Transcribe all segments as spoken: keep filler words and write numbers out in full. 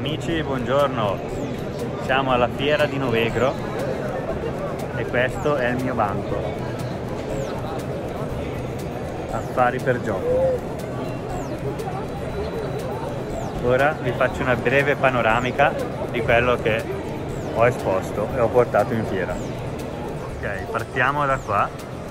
Amici, buongiorno, siamo alla fiera di Novegro e questo è il mio banco. Affari per gioco. Ora vi faccio una breve panoramica di quello che ho esposto e ho portato in fiera. Ok, partiamo da qua.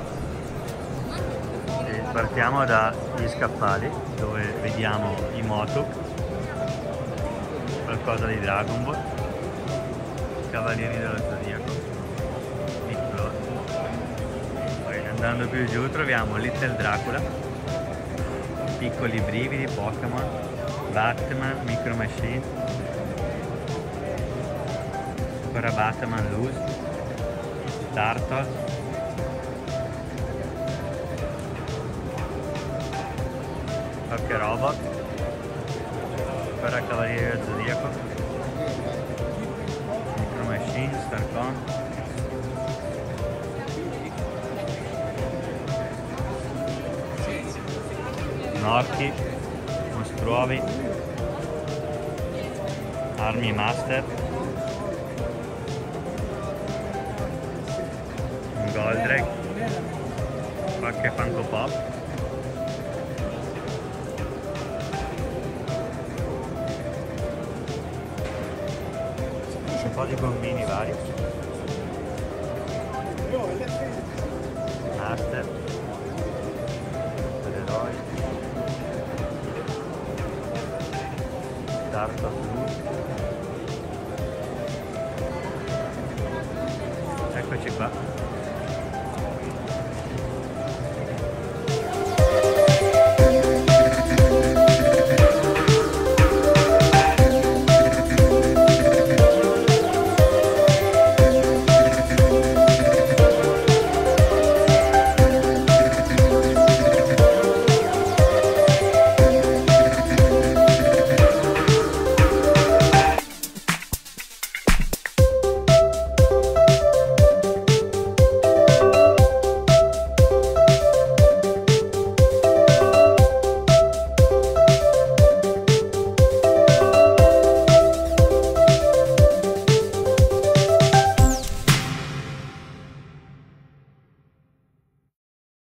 E partiamo dagli scaffali dove vediamo i Motu, qualcosa di Dragon Ball, Cavalieri dello Zodiaco, Nickelodeon. Poi andando più giù troviamo Little Dracula, Piccoli Brividi, Pokémon, Batman, Micro Machine, ancora Batman Loose, Turtles, Poké Robot, ancora Cavalieri del Zodiaco, Micro Machine, Starcon, Norchi, Mostruovi, Army Master, Goldrake, qualche Funko Pop, un po' di gommini vari, Master, eroi, Dark Eccoci qua.